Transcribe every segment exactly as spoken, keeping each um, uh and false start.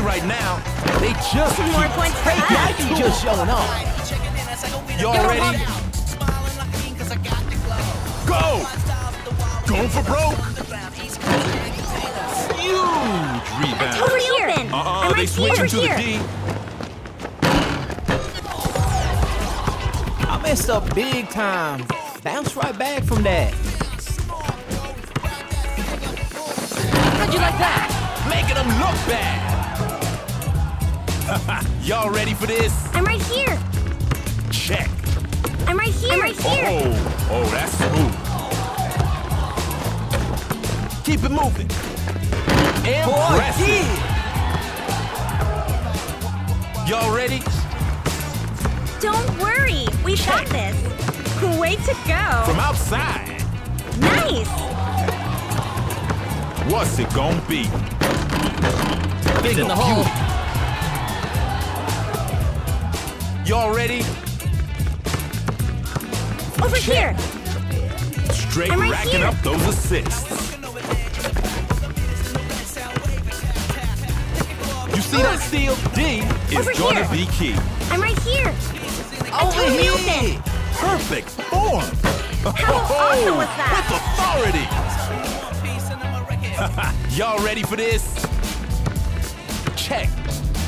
right now. They just Some more keep points for taking us. it to Just them. showing off. Y'all ready? Go! Going for broke. Huge rebound. Over here. Uh-uh, I'm they right switching here. to the Over D. here. I messed up big time. Bounce right back from that. How'd you like that? Making them look bad. Y'all ready for this? I'm right here. Check. I'm right here. I'm right here. Oh, oh, that's smooth. Keep it moving. Impressive. Y'all ready? Don't worry. We've got this. Way to go. From outside. Nice. What's it gonna be? It's in the hole. Y'all ready? Over here. Straight I'm right racking here. up those assists. You see that steal? D is Over gonna here. be key. I'm right here. I'm Over totally here. open. Perfect form. How awesome was that? With authority. Y'all ready for this? Check.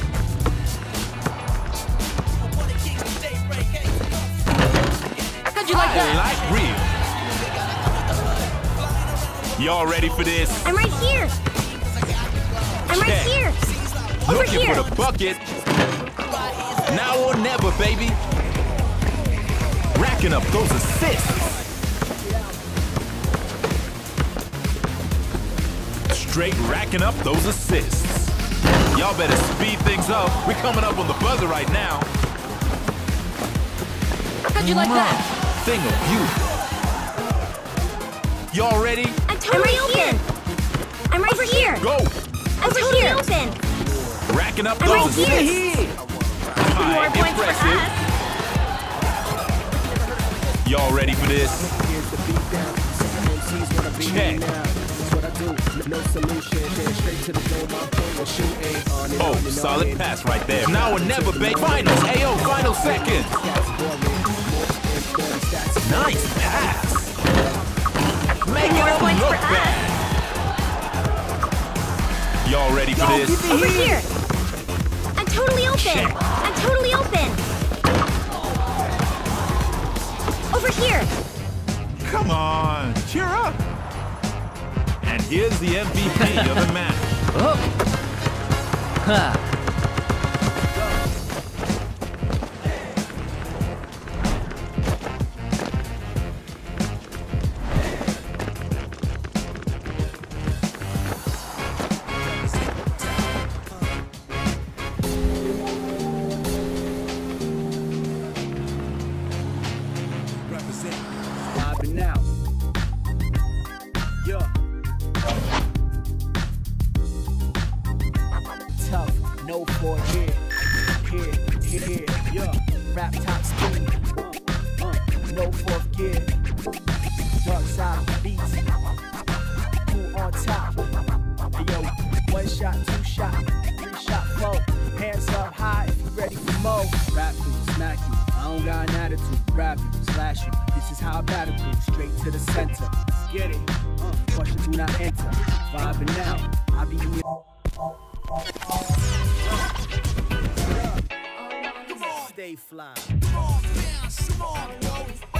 How'd you like I that? like real. Y'all ready for this? I'm right here. I'm right Check. here. Over Looking here. for the bucket. Now or never, baby. Racking up those assists. Straight racking up those assists. Y'all better speed things up. We're coming up on the buzzer right now. How'd you like that? Thing of beauty. Y'all ready? I'm totally open. I'm right over here. Go! I'm totally open. Racking up I'm those right here. assists. More Aye, points for impressive. us. Y'all ready for this? Check. Oh, solid pass right there. Now or never, babe. Finals. A O, final seconds. Nice pass. Making More them points look for us. bad. Y'all ready for this? Over here. I'm totally open. Check. I'm totally open. Over here. Come on, cheer up. And here's the M V P of the match. Oh. Ha. Vibing out. Yeah. Tough, no for here. Here, here, here. Yeah. Rap top speed. Uh, uh, no fourth gear. Dark side beats. Who on top? Hey, yo, one shot, two shot, three shot, four. Hands up high if you ready for more. Rap you, smack you. I don't got an attitude. Grab you, slash you. This is how I battle you. Straight to the center. Let's get it. Uh, question do not enter. Vibing out. I be in your... Stay fly.